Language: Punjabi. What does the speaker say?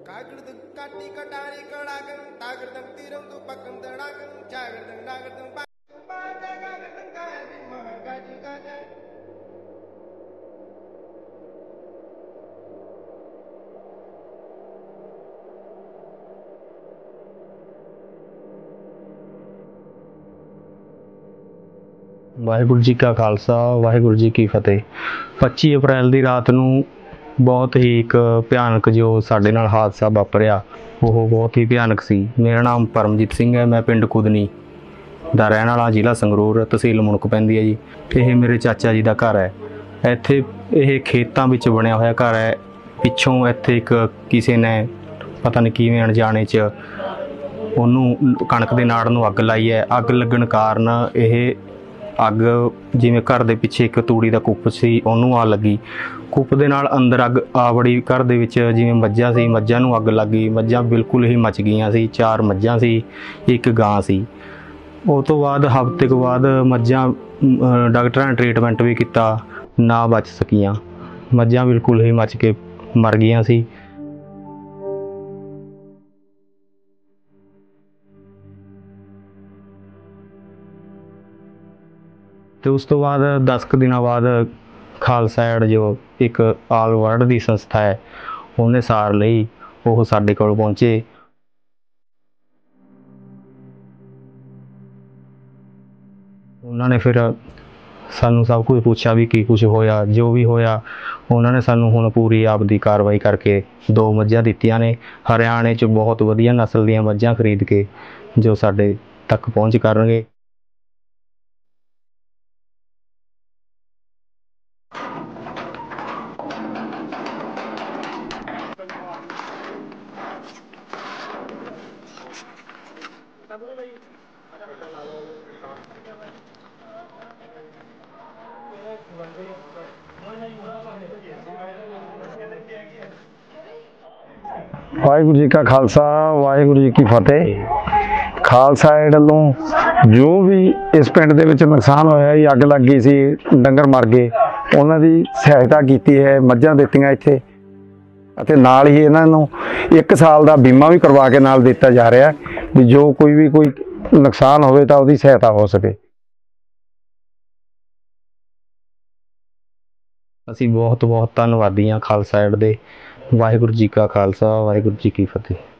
Kagırdın kati katari kadagın tagırdın tirundu bakın dıragın çagırdın nagırdın bakın bagagırdın kadi mahagaji gaga Waheguru ji ਕਾ ਖਾਲਸਾ ਵਾਹਿਗੁਰੂ ਜੀ ਕੀ ਫਤਿਹ। 25 ਅਪ੍ਰੈਲ ਦੀ ਰਾਤ ਨੂੰ ਬਹੁਤ ਹੀ ਇੱਕ ਭਿਆਨਕ ਜੋ ਸਾਡੇ ਨਾਲ ਹਾਦਸਾ ਵਾਪਰਿਆ ਉਹ ਬਹੁਤ ਹੀ ਭਿਆਨਕ ਸੀ। ਮੇਰਾ ਨਾਮ ਪਰਮਜੀਤ ਸਿੰਘ ਹੈ। ਮੈਂ ਪਿੰਡ ਕੁਦਨੀ ਦਾ ਰਹਿਣ ਵਾਲਾ, ਜ਼ਿਲ੍ਹਾ ਸੰਗਰੂਰ, ਤਹਿਸੀਲ ਮੁਣਕ ਪੈਂਦੀ ਹੈ ਜੀ। ਇਹ ਮੇਰੇ ਚਾਚਾ ਜੀ ਦਾ ਘਰ ਹੈ। ਇੱਥੇ ਇਹ ਖੇਤਾਂ ਵਿੱਚ ਬਣਿਆ ਹੋਇਆ ਘਰ ਹੈ। ਪਿੱਛੋਂ ਇੱਥੇ ਇੱਕ ਕਿਸੇ ਨੇ ਪਤਾ ਨਹੀਂ ਕਿਵੇਂ ਅਣਜਾਣੇ 'ਚ ਉਹਨੂੰ ਕਣਕ ਦੇ ਨਾੜ ਨੂੰ ਅੱਗ ਲਾਈ ਹੈ। ਅੱਗ ਲੱਗਣ ਕਾਰਨ ਇਹ ਅੱਗ ਜਿਵੇਂ ਘਰ ਦੇ ਪਿੱਛੇ ਇੱਕ ਤੂੜੀ ਦਾ ਕੁੱਪ ਸੀ ਉਹਨੂੰ ਆ ਲੱਗੀ। ਕੁੱਪ ਦੇ ਨਾਲ ਅੰਦਰ ਅੱਗ ਆ ਵੜੀ। ਘਰ ਦੇ ਵਿੱਚ ਜਿਵੇਂ ਮੱਝਾਂ ਸੀ, ਮੱਝਾਂ ਨੂੰ ਅੱਗ ਲੱਗ ਗਈ। ਮੱਝਾਂ ਬਿਲਕੁਲ ਹੀ ਮੱਚ ਗਈਆਂ ਸੀ। 4 ਮੱਝਾਂ ਸੀ, ਇੱਕ ਗਾਂ ਸੀ। ਉਹ ਤੋਂ ਬਾਅਦ ਹਫ਼ਤੇ ਕੁ ਬਾਅਦ ਮੱਝਾਂ ਡਾਕਟਰਾਂ ਨੇ ਟਰੀਟਮੈਂਟ ਵੀ ਕੀਤਾ, ਨਾ ਬਚ ਸਕੀਆਂ। ਮੱਝਾਂ ਬਿਲਕੁਲ ਹੀ ਮੱਚ ਕੇ ਮਰ ਗਈਆਂ ਸੀ। ਤੇ ਉਸ ਤੋਂ ਬਾਅਦ 10 ਕੁ ਦਿਨਾਂ ਬਾਅਦ ਖਾਲਸਾ ਏਡ ਜੋ ਇੱਕ ਆਲ ਵਰਲਡ ਦੀ ਸੰਸਥਾ ਹੈ ਉਹਨੇ ਸਾਰ ਲਈ। ਉਹ ਸਾਡੇ ਕੋਲ ਪਹੁੰਚੇ। ਉਹਨਾਂ ਨੇ ਫਿਰ ਸਾਨੂੰ ਸਭ ਕੁਝ ਪੁੱਛਿਆ ਵੀ ਕੀ ਕੁਝ ਹੋਇਆ। ਜੋ ਵੀ ਹੋਇਆ ਉਹਨਾਂ ਨੇ ਸਾਨੂੰ ਹੁਣ ਪੂਰੀ ਆਪਦੀ ਕਾਰਵਾਈ ਕਰਕੇ 2 ਮੱਝਾਂ ਦਿੱਤੀਆਂ ਨੇ। ਹਰਿਆਣੇ 'ਚ ਬਹੁਤ ਵਧੀਆ ਨਸਲ ਦੀਆਂ ਮੱਝਾਂ ਖਰੀਦ ਕੇ ਜੋ ਸਾਡੇ ਤੱਕ ਪਹੁੰਚ ਕਰਨਗੇ। ਵਾਹਿਗੁਰੂ ਜੀ ਕਾ ਖਾਲਸਾ ਵਾਹਿਗੁਰੂ ਜੀ ਕੀ ਫਤਿਹ। ਖਾਲਸਾ ਏਡ ਵੱਲੋਂ ਜੋ ਵੀ ਇਸ ਪਿੰਡ ਦੇ ਵਿੱਚ ਨੁਕਸਾਨ ਹੋਇਆ ਜੀ, ਅੱਗ ਲੱਗ ਗਈ ਸੀ, ਡੰਗਰ ਮਰ ਗਏ, ਉਹਨਾਂ ਦੀ ਸਹਾਇਤਾ ਕੀਤੀ ਹੈ। ਮੱਝਾਂ ਦਿੱਤੀਆਂ ਇੱਥੇ ਅਤੇ ਨਾਲ ਹੀ ਇਹਨਾਂ ਨੂੰ 1 ਸਾਲ ਦਾ ਬੀਮਾ ਵੀ ਕਰਵਾ ਕੇ ਨਾਲ ਦਿੱਤਾ ਜਾ ਰਿਹਾ ਵੀ ਜੋ ਕੋਈ ਨੁਕਸਾਨ ਹੋਵੇ ਤਾਂ ਉਹਦੀ ਸਹਾਇਤਾ ਹੋ ਸਕੇ। ਅਸੀਂ ਬਹੁਤ ਬਹੁਤ ਧੰਨਵਾਦੀ ਹਾਂ ਖਾਲਸਾ ਏਡ ਦੇ। ਵਾਹਿਗੁਰੂ ਜੀ ਕਾ ਖਾਲਸਾ ਵਾਹਿਗੁਰੂ ਜੀ ਕੀ ਫਤਿਹ।